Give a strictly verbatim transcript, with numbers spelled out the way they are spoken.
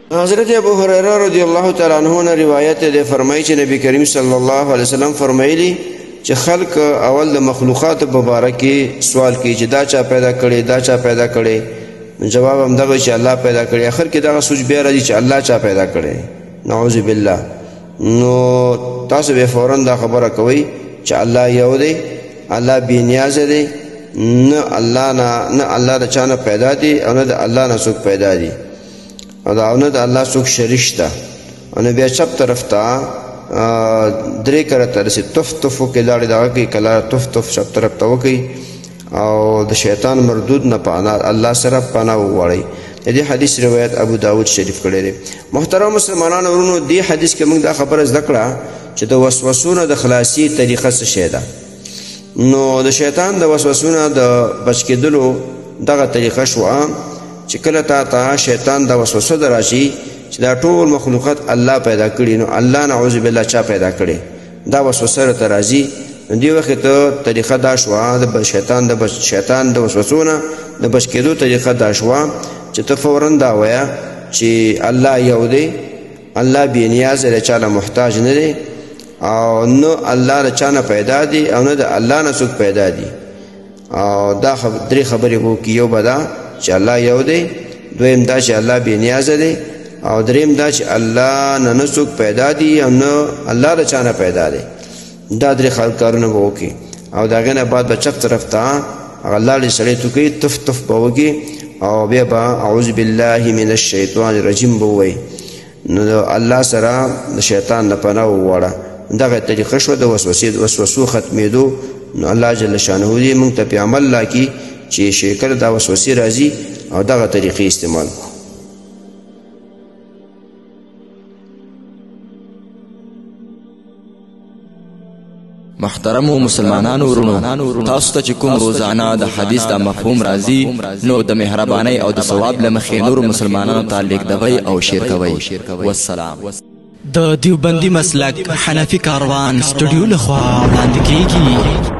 حضرت ابو هريره رضی الله تعالی عنہ نے روایت ده فرمایي چې نبی کریم صلی الله علیه وسلم فرمایلی چې خلق اول د مخلوقات مبارکي سوال کوي چې دا چا پیدا کړي دا چا پیدا کړي جواب هم دغه چې الله پیدا کړي اخر کې دا سوچ بیا راځي چې الله چا پیدا کړي نعوذ بالله نو تاسو به فورا دا خبره کوي چې الله یو دی الله بی نیاز دی نه الله نه نه الله د چانه پیدا دی او نه د الله نه څوک پیدا دی او دا نه د الله څوک شریک شته او نه بیا چپ طرف ته درې کړه تر سي تف تف کې لاړې دا کې کلا تف تف چپ طرف ته وکي او د شیطان مردود نه پانا الله سره پانا وغواړي دې حدیث روایت ابو داود شریف کړی دی محترم مسلمانانو ورونو دې حدیث کې موږ دا خبره زده کړه چې د وسوسونو د خلاصي طریقه څه شی ده نو د شیطان د وسوسونو د بچ کېدلو دغه طریقه شو چې کله تا ته شیطان د وسوسه دراشي چې دا ټول مخلوقات الله پیدا کړي نو الله نعوذ بالله چا پیدا کړي دا وسوسه ته راځي دی وخت ته طریقه دا شو د شیطان د شیطان د وسوسونه د بچ کېدو طریقه دا شو چې ته فورا دا ویا چې الله یو دی الله بی نیاز دی چاله محتاج نه دی او نو الله د چانه پیدا دی او نه د الله نه څوک پیدا دی او دا درې خبرې وو کې یو بدا چې الله یو دی دویم دا چې الله بی نیاز دی او دریم دا چې الله نه نه څوک پیدا دی او نه الله د چانه پیدا دی دا درې کارونه وو کې او داغه نه بعد به چپ طرف ته الله لري سړی تو کې تف تف بوږي او بیا با اعوذ بالله من الشیطان الرجیم بووي نو الله سره د شیطان نه پناه وغواړه دغه طریقه شو د وسوسې د وسوسو ختمېدو نو الله جل شانه دې موږ ته په عمل لا کې چې شکر دا وسوسې راځي او دغه طریقې استعمال کو محترم مسلمانانو ورونو تاسو ته چې کوم روزانه د حدیث د مفهوم راځي نو د مهرباني او د ثواب لمخې نور مسلمانانو ته لیږدوي او شیر کوي والسلام. د دیوبندي مسلک حنفي کاروان سټوډیو لخوا وړاندې کیږي.